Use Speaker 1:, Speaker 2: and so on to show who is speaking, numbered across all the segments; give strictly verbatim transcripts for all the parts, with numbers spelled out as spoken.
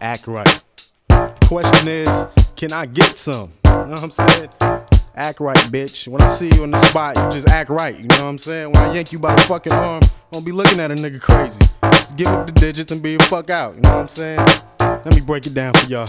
Speaker 1: act right. Question is, can I get some? You know what I'm saying? Act right, bitch. When I see you in the spot, you just act right. You know what I'm saying? When I yank you by the fucking arm, don't be looking at a nigga crazy. Just give up the digits and be the fuck out. You know what I'm saying? Let me break it down for y'all.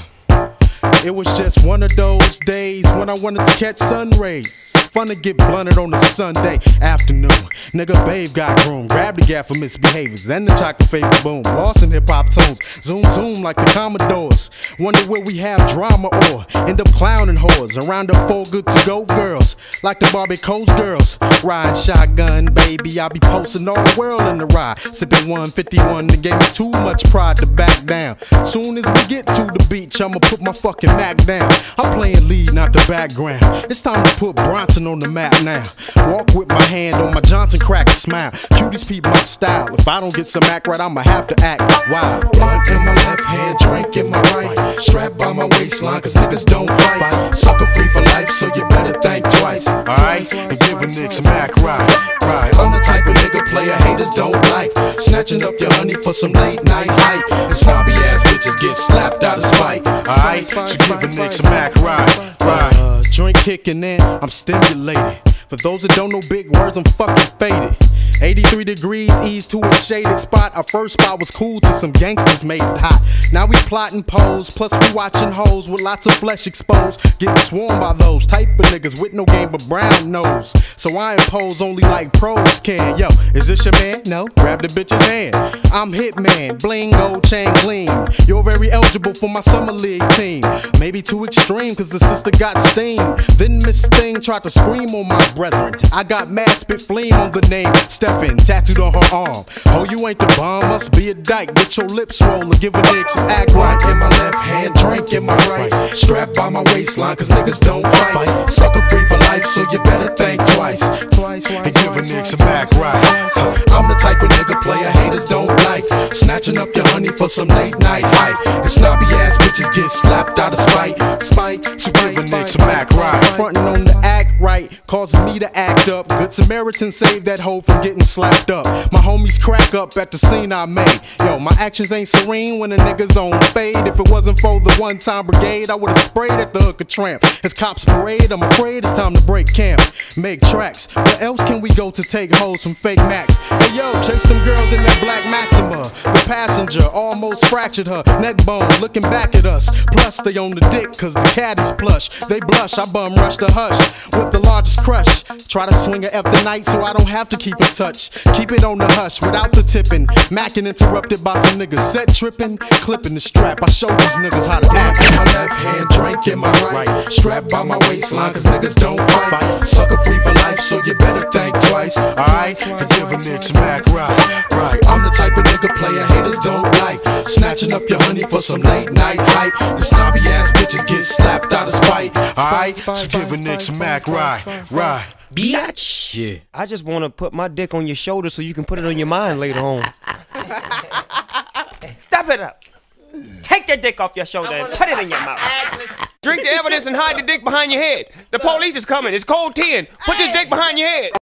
Speaker 1: It was just one of those days when I wanted to catch sun rays. Fun to get blunted on a Sunday afternoon. Nigga babe got groomed. Grabbed the gap for misbehaviors and the chocolate favor boom. Lost in hip hop tones. Zoom zoom like the Commodores. Wonder where we have drama or end up clowning whores around the four good to go girls like the Barbie Coast girls. Riding shotgun, baby, I be posting all the world in the ride. Sipping one fifty-one that gave me too much pride to back down. Soon as we get to the beach, I'ma put my fucking Mac down. I'm playing lead, not the background. It's time to put Bronson on the map now. Walk with my hand on my Johnson crack and smile. Cuties peep my style. If I don't get some act right, I'ma have to act wild.
Speaker 2: Blunt in my left hand, drink in my right. Strapped by my waistline, cause niggas don't fight. Sucker free for life, so you better think twice.
Speaker 1: Alright, and give a nigga some act right.
Speaker 2: Right, I'm the type of nigga player haters don't like. Snatching up your honey for some late night hype. And snobby ass bitches get slapped out of spite.
Speaker 1: Alright, so give a nigga some act right. Right. Uh, joint kicking in, I'm stimulated. For those that don't know big words, I'm fucking faded. eighty-three degrees east to a shaded spot. Our first spot was cool till some gangsters made it hot. Now we plotting pose, plus we watching hoes with lots of flesh exposed. Getting swarmed by those type of niggas with no game but brown nose. So I impose only like pros can. Yo, is this your man? No, grab the bitch's hand. I'm Hitman, bling, gold chain gleam. You're very eligible for my summer league team. Maybe too extreme cause the sister got steam. Then Miss Thing tried to scream on my brethren. I got mad spit flame on the name Steffin, tattooed on her arm. Oh, you ain't the bomb, must be a dyke. Get your lips rollin', give a nigga some act right.
Speaker 2: In my left hand, drink in my right. Strapped by my waistline, cause niggas don't fight. Sucker free for life, so you better think twice.
Speaker 1: Twice, and give a nigga some act right.
Speaker 2: I'm the type of nigga player haters don't like. Snatching up your honey for some late night hype. And snobby ass bitches get slapped out of spite. Spite,
Speaker 1: so give a nigga some act right. Frontin' on the act right causes me to act up. Good Samaritan saved that hoe from getting slapped up. My homies crack up at the scene I made. Yo, my actions ain't serene when a nigga's on fade. If it wasn't for the one-time brigade, I would've sprayed at the hooker tramp. As cops parade, I'm afraid it's time to break camp. Make tracks. Where else can we go to take hoes from fake Max? Hey yo, chase them girls in that black Maxima. The passenger almost fractured her neck bone, looking back at us. Plus they on the dick cause the cat is plush. They blush, I bum rush the hush with the largest crush. Try to swing her after night so I don't have to keep in touch. Keep it on the hush without the tipping. Mackin' interrupted by some niggas set tripping. Clipping the strap, I show these niggas how to act.
Speaker 2: In my left hand, drink in my right. Strapped by my waistline, cause niggas don't fight. Sucker free for life, so you better think twice.
Speaker 1: Alright, and give a nigga some act right. Right.
Speaker 2: I'm the type of nigga player haters don't like. Snatching up your honey for some late night hype. And snobby ass bitches get slapped out of spite.
Speaker 1: Alright, so give a nigga some act right. Right.
Speaker 3: Biatch. Yeah. I just want to put my dick on your shoulder so you can put it on your mind later on. Stop it up. Take that dick off your shoulder and put it in your mouth. Drink the evidence and hide the dick behind your head. The police is coming. It's code ten. Put this dick behind your head.